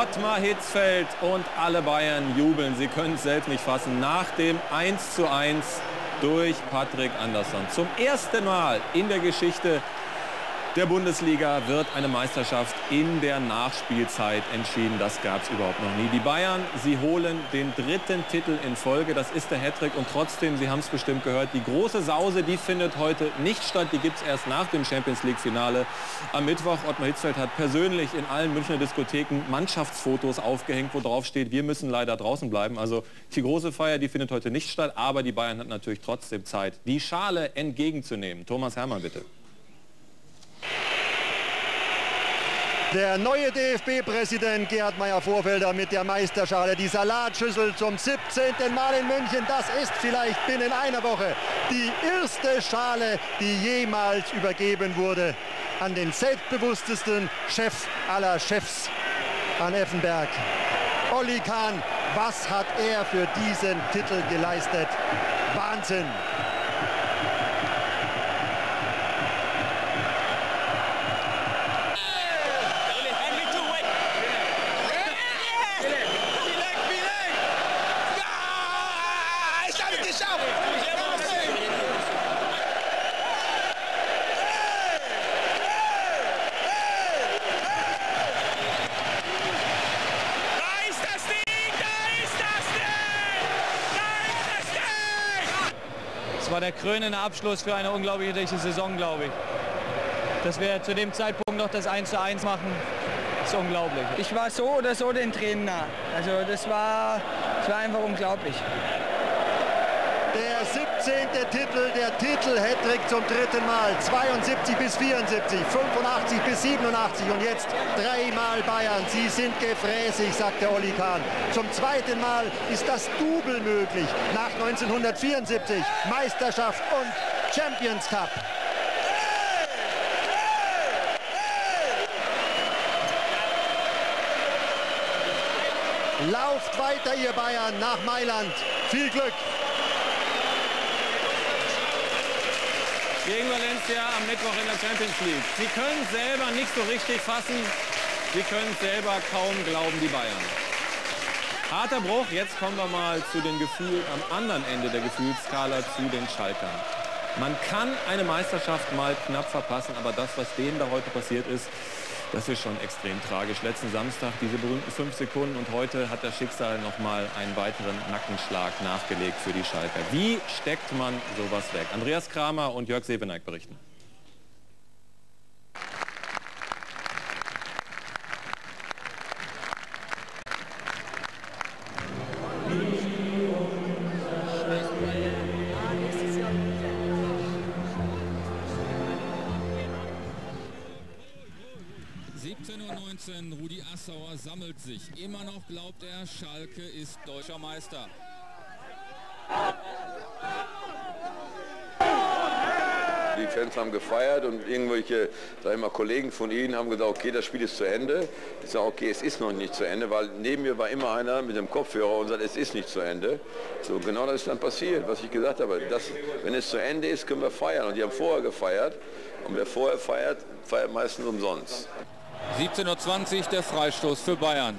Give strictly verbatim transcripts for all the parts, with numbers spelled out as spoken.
Ottmar Hitzfeld und alle Bayern jubeln. Sie können es selbst nicht fassen. Nach dem eins zu eins durch Patrick Andersson. Zum ersten Mal in der Geschichte der Bundesliga wird eine Meisterschaft in der Nachspielzeit entschieden. Das gab es überhaupt noch nie. Die Bayern, sie holen den dritten Titel in Folge. Das ist der Hattrick. Und trotzdem, Sie haben es bestimmt gehört, die große Sause, die findet heute nicht statt. Die gibt es erst nach dem Champions-League-Finale am Mittwoch. Ottmar Hitzfeld hat persönlich in allen Münchner Diskotheken Mannschaftsfotos aufgehängt, wo drauf steht, wir müssen leider draußen bleiben. Also die große Feier, die findet heute nicht statt. Aber die Bayern hat natürlich trotzdem Zeit, die Schale entgegenzunehmen. Thomas Hermann, bitte. Der neue D F B-Präsident Gerhard Meyer-Vorfelder mit der Meisterschale, die Salatschüssel zum siebzehnten Mal in München. Das ist vielleicht binnen einer Woche die erste Schale, die jemals übergeben wurde an den selbstbewusstesten Chef aller Chefs, an Effenberg. Olli Kahn, was hat er für diesen Titel geleistet? Wahnsinn! Das war der krönende Abschluss für eine unglaubliche Saison, glaube ich. Dass wir zu dem Zeitpunkt noch das eins zu eins machen, ist unglaublich. Ich war so oder so den Tränen nah. Also das war, das war einfach unglaublich. Der siebzehnte Titel, der Titel-Hattrick zum dritten Mal. zweiundsiebzig bis vierundsiebzig, fünfundachtzig bis siebenundachtzig und jetzt dreimal Bayern. Sie sind gefräßig, sagt der Olli Kahn. Zum zweiten Mal ist das Double möglich. Nach neunzehnhundertvierundsiebzig Meisterschaft und Champions Cup. Lauft weiter, ihr Bayern, nach Mailand. Viel Glück! Gegen Valencia am Mittwoch in der Champions League. Sie können es selber nicht so richtig fassen. Sie können es selber kaum glauben, die Bayern. Harter Bruch. Jetzt kommen wir mal zu den Gefühlen am anderen Ende der Gefühlsskala, zu den Schalkern. Man kann eine Meisterschaft mal knapp verpassen, aber das, was denen da heute passiert ist, das ist schon extrem tragisch. Letzten Samstag diese berühmten fünf Sekunden und heute hat das Schicksal noch mal einen weiteren Nackenschlag nachgelegt für die Schalker. Wie steckt man sowas weg? Andreas Kramer und Jörg Seveneik berichten. siebzehn Uhr neunzehn, Rudi Assauer sammelt sich. Immer noch glaubt er, Schalke ist deutscher Meister. Die Fans haben gefeiert und irgendwelche, sag ich mal, Kollegen von ihnen haben gesagt, okay, das Spiel ist zu Ende. Ich sage, okay, es ist noch nicht zu Ende, weil neben mir war immer einer mit dem Kopfhörer und sagt, es ist nicht zu Ende. So, genau das ist dann passiert, was ich gesagt habe. Das, wenn es zu Ende ist, können wir feiern. Und die haben vorher gefeiert. Und wer vorher feiert, feiert meistens umsonst. siebzehn Uhr zwanzig, der Freistoß für Bayern.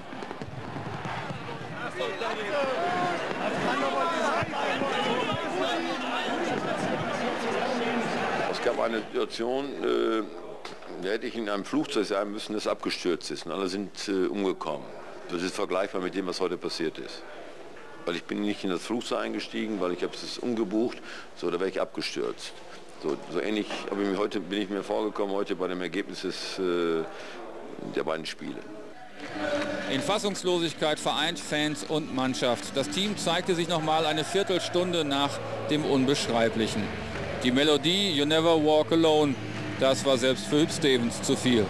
Es gab eine Situation, äh, da hätte ich in einem Flugzeug sein müssen, das abgestürzt ist. Und alle sind äh, umgekommen. Das ist vergleichbar mit dem, was heute passiert ist. Weil ich bin nicht in das Flugzeug eingestiegen, weil ich habe es umgebucht, so, da wäre ich abgestürzt. So, so ähnlich aber ich heute, bin ich mir vorgekommen heute bei dem Ergebnis des, äh, der beiden Spiele. In Fassungslosigkeit vereint Fans und Mannschaft. Das Team zeigte sich noch mal eine Viertelstunde nach dem Unbeschreiblichen. Die Melodie You Never Walk Alone, das war selbst für Hüb Stevens zu viel.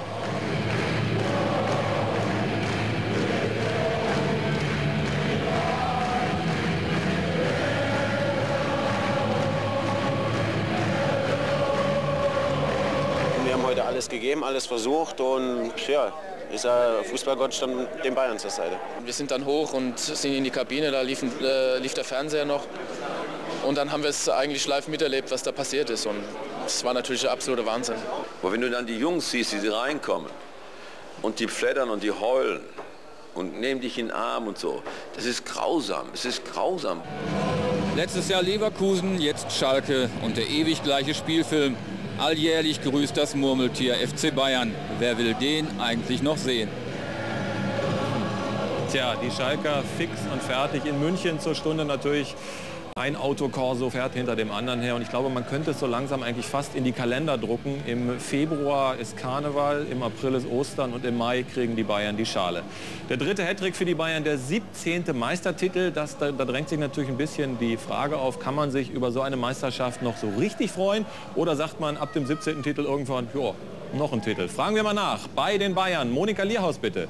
Wir haben heute alles gegeben, alles versucht und ja, ist der Fußballgott stand den Bayern zur Seite. Wir sind dann hoch und sind in die Kabine, da lief, äh, lief der Fernseher noch. Und dann haben wir es eigentlich live miterlebt, was da passiert ist. Und es war natürlich der absolute Wahnsinn. Aber wenn du dann die Jungs siehst, die reinkommen und die flattern und die heulen, und nehmen dich in den Arm und so. Das ist grausam, es ist grausam. Letztes Jahr Leverkusen, jetzt Schalke und der ewig gleiche Spielfilm. Alljährlich grüßt das Murmeltier F C Bayern. Wer will den eigentlich noch sehen? Tja, die Schalker fix und fertig. In München zur Stunde natürlich ein Autokorso fährt hinter dem anderen her. Und ich glaube, man könnte es so langsam eigentlich fast in die Kalender drucken. Im Februar ist Karneval, im April ist Ostern und im Mai kriegen die Bayern die Schale. Der dritte Hattrick für die Bayern, der siebzehnte Meistertitel. Das, da, da drängt sich natürlich ein bisschen die Frage auf, kann man sich über so eine Meisterschaft noch so richtig freuen? Oder sagt man ab dem siebzehnten Titel irgendwann, ja, noch ein Titel? Fragen wir mal nach bei den Bayern. Monika Lierhaus, bitte.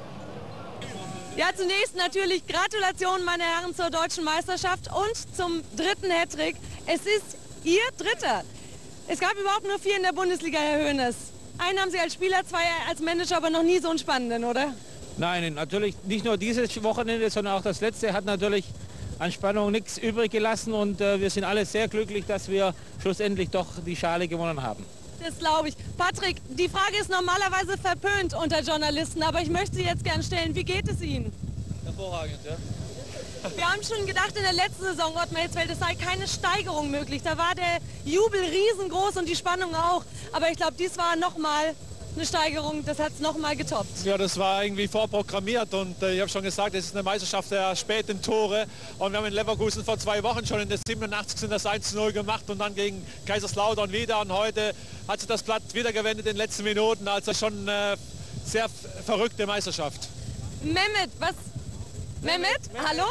Ja, zunächst natürlich Gratulation, meine Herren, zur deutschen Meisterschaft und zum dritten Hattrick. Es ist Ihr dritter. Es gab überhaupt nur vier in der Bundesliga, Herr Hoeneß. Einen haben Sie als Spieler, zwei als Manager, aber noch nie so einen spannenden, oder? Nein, natürlich nicht nur dieses Wochenende, sondern auch das letzte hat natürlich an Spannung nichts übrig gelassen. Und äh, wir sind alle sehr glücklich, dass wir schlussendlich doch die Schale gewonnen haben. Das glaube ich. Patrick, die Frage ist normalerweise verpönt unter Journalisten, aber ich möchte sie jetzt gern stellen. Wie geht es Ihnen? Hervorragend, ja. Wir haben schon gedacht in der letzten Saison, Ottmar Hitzfeld, es sei keine Steigerung möglich. Da war der Jubel riesengroß und die Spannung auch. Aber ich glaube, dies war nochmal eine Steigerung, das hat es nochmal getoppt. Ja, das war irgendwie vorprogrammiert und äh, ich habe schon gesagt, es ist eine Meisterschaft der späten Tore und wir haben in Leverkusen vor zwei Wochen schon in der siebenundachtzigsten das eins zu null gemacht und dann gegen Kaiserslautern wieder und heute hat sich das Blatt wieder gewendet in den letzten Minuten, also schon eine sehr verrückte Meisterschaft. Mehmet, was... Mehmet, Mehmet, hallo?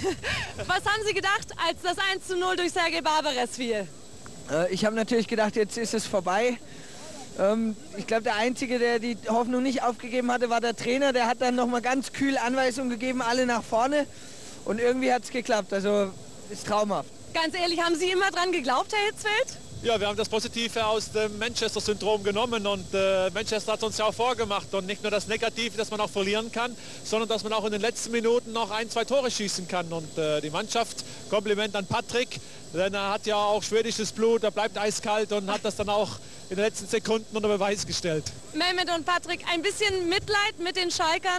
Was haben Sie gedacht, als das eins zu null durch Sergei Barbares fiel? Äh, ich habe natürlich gedacht, jetzt ist es vorbei. Ähm, ich glaube, der Einzige, der die Hoffnung nicht aufgegeben hatte, war der Trainer. Der hat dann noch mal ganz kühl Anweisungen gegeben, alle nach vorne. Und irgendwie hat es geklappt. Also ist traumhaft. Ganz ehrlich, haben Sie immer dran geglaubt, Herr Hitzfeld? Ja, wir haben das Positive aus dem Manchester-Syndrom genommen und äh, Manchester hat uns ja auch vorgemacht und nicht nur das Negative, dass man auch verlieren kann, sondern dass man auch in den letzten Minuten noch ein, zwei Tore schießen kann und äh, die Mannschaft, Kompliment an Patrick, denn er hat ja auch schwedisches Blut, er bleibt eiskalt und hat das dann auch in den letzten Sekunden unter Beweis gestellt. Mehmet und Patrick, ein bisschen Mitleid mit den Schalkern?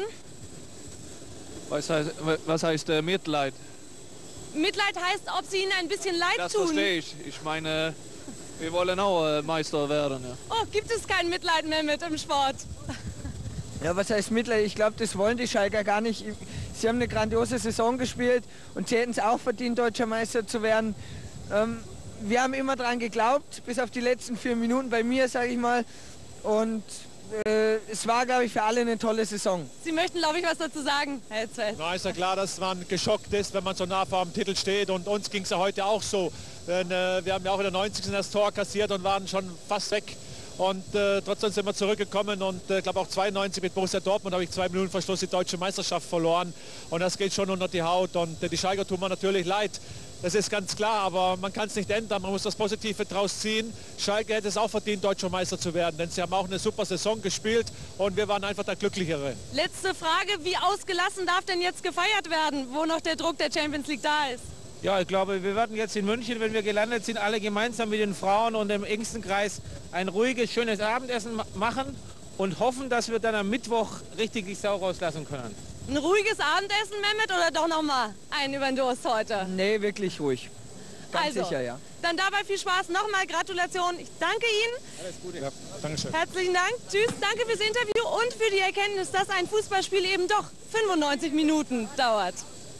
Was heißt, was heißt äh, Mitleid? Mitleid heißt, ob sie ihnen ein bisschen leid das tun. Das verstehe ich. Ich meine, wir wollen auch äh, Meister werden. Ja. Oh, gibt es kein Mitleid mehr mit im Sport? Ja, was heißt Mitleid? Ich glaube, das wollen die Schalker gar nicht. Sie haben eine grandiose Saison gespielt und sie hätten es auch verdient, deutscher Meister zu werden. Ähm, wir haben immer dran geglaubt, bis auf die letzten vier Minuten bei mir, sage ich mal. Und äh, es war, glaube ich, für alle eine tolle Saison. Sie möchten, glaube ich, was dazu sagen, Herr Hitzfeld. Na, ist ja klar, dass man geschockt ist, wenn man so nah vor dem Titel steht. Und uns ging es ja heute auch so. Denn, äh, wir haben ja auch in der neunzigsten das Tor kassiert und waren schon fast weg. Und äh, trotzdem sind wir zurückgekommen und ich äh, glaube auch zweiundneunzig mit Borussia Dortmund habe ich zwei Minuten vor Schluss die deutsche Meisterschaft verloren. Und das geht schon unter die Haut und äh, die Schalker tun mir natürlich leid. Das ist ganz klar, aber man kann es nicht ändern. Man muss das Positive draus ziehen. Schalke hätte es auch verdient, deutscher Meister zu werden, denn sie haben auch eine super Saison gespielt und wir waren einfach der Glücklichere. Letzte Frage, wie ausgelassen darf denn jetzt gefeiert werden, wo noch der Druck der Champions League da ist? Ja, ich glaube, wir werden jetzt in München, wenn wir gelandet sind, alle gemeinsam mit den Frauen und dem engsten Kreis ein ruhiges, schönes Abendessen machen und hoffen, dass wir dann am Mittwoch richtig die Sau rauslassen können. Ein ruhiges Abendessen, Mehmet, oder doch noch mal einen über den Durst heute? Nee, wirklich ruhig. Ganz also, sicher, ja. Dann dabei viel Spaß. Nochmal Gratulation. Ich danke Ihnen. Alles Gute. Ja, danke schön. Herzlichen Dank. Tschüss. Danke fürs Interview und für die Erkenntnis, dass ein Fußballspiel eben doch fünfundneunzig Minuten dauert.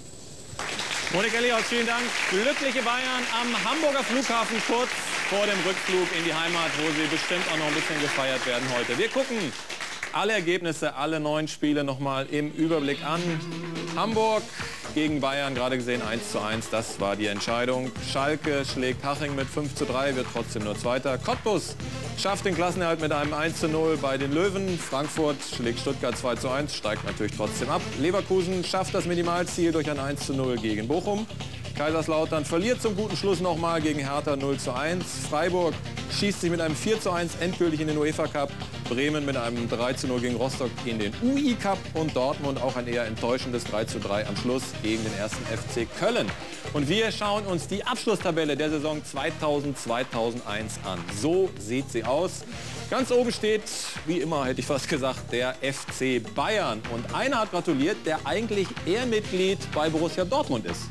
Monika Lierhaus, vielen Dank. Glückliche Bayern am Hamburger Flughafen kurz vor dem Rückflug in die Heimat, wo sie bestimmt auch noch ein bisschen gefeiert werden heute. Wir gucken alle Ergebnisse, alle neun Spiele noch mal im Überblick an. Hamburg gegen Bayern, gerade gesehen eins zu eins, das war die Entscheidung. Schalke schlägt Haching mit fünf zu drei, wird trotzdem nur Zweiter. Cottbus schafft den Klassenerhalt mit einem eins zu null bei den Löwen. Frankfurt schlägt Stuttgart zwei zu eins, steigt natürlich trotzdem ab. Leverkusen schafft das Minimalziel durch ein eins zu null gegen Bochum. Kaiserslautern verliert zum guten Schluss noch mal gegen Hertha null zu eins. Freiburg schießt sich mit einem vier zu eins endgültig in den UEFA Cup. Bremen mit einem drei zu null gegen Rostock in den U I Cup und Dortmund auch ein eher enttäuschendes drei zu drei am Schluss gegen den ersten F C Köln. Und wir schauen uns die Abschlusstabelle der Saison zweitausend zweitausendeins an. So sieht sie aus. Ganz oben steht, wie immer hätte ich fast gesagt, der F C Bayern. Und einer hat gratuliert, der eigentlich eher Mitglied bei Borussia Dortmund ist.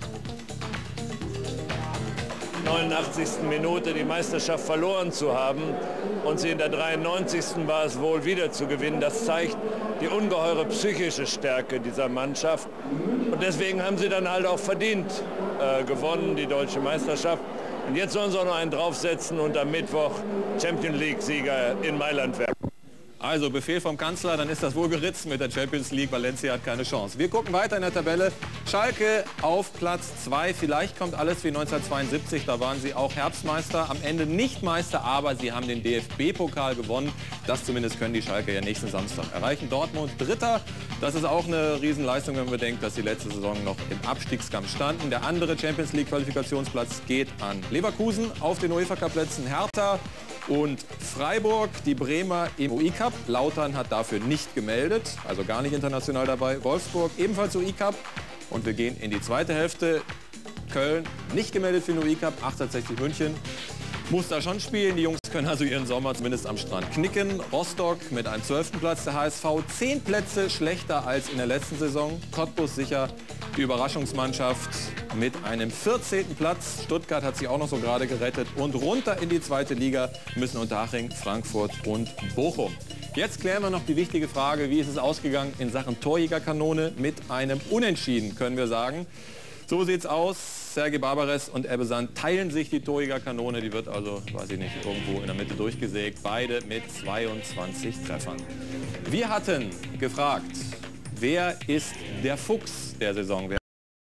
neunundachtzigsten Minute die Meisterschaft verloren zu haben und sie in der dreiundneunzigsten war es wohl wieder zu gewinnen. Das zeigt die ungeheure psychische Stärke dieser Mannschaft. Und deswegen haben sie dann halt auch verdient äh, gewonnen, die deutsche Meisterschaft. Und jetzt sollen sie auch noch einen draufsetzen und am Mittwoch Champions League-Sieger in Mailand werden. Also Befehl vom Kanzler, dann ist das wohl geritzt mit der Champions League. Valencia hat keine Chance. Wir gucken weiter in der Tabelle. Schalke auf Platz zwei. Vielleicht kommt alles wie neunzehnhundertzweiundsiebzig. Da waren sie auch Herbstmeister. Am Ende nicht Meister, aber sie haben den D F B-Pokal gewonnen. Das zumindest können die Schalke ja nächsten Samstag erreichen. Dortmund Dritter. Das ist auch eine Riesenleistung, wenn man bedenkt, dass sie letzte Saison noch im Abstiegskampf standen. Der andere Champions League-Qualifikationsplatz geht an Leverkusen. Auf den UEFA-Cup-Plätzen Hertha und Freiburg, die Bremer im U I-Cup. Lautern hat dafür nicht gemeldet, also gar nicht international dabei. Wolfsburg ebenfalls U I-Cup. Und wir gehen in die zweite Hälfte. Köln nicht gemeldet für den U I-Cup. achtzehnhundertsechzig München muss da schon spielen. Die Jungs können also ihren Sommer zumindest am Strand knicken. Rostock mit einem zwölften Platz. Der H S V zehn Plätze schlechter als in der letzten Saison. Cottbus sicher die Überraschungsmannschaft mit einem vierzehnten Platz. Stuttgart hat sich auch noch so gerade gerettet. Und runter in die zweite Liga müssen Unterhaching, Frankfurt und Bochum. Jetzt klären wir noch die wichtige Frage, wie ist es ausgegangen in Sachen Torjägerkanone? Mit einem Unentschieden, können wir sagen. So sieht's aus. Serge Barbares und Ebbe Sand teilen sich die Torjägerkanone. Die wird also, weiß ich nicht, irgendwo in der Mitte durchgesägt. Beide mit zweiundzwanzig Treffern. Wir hatten gefragt, wer ist der Fuchs der Saison?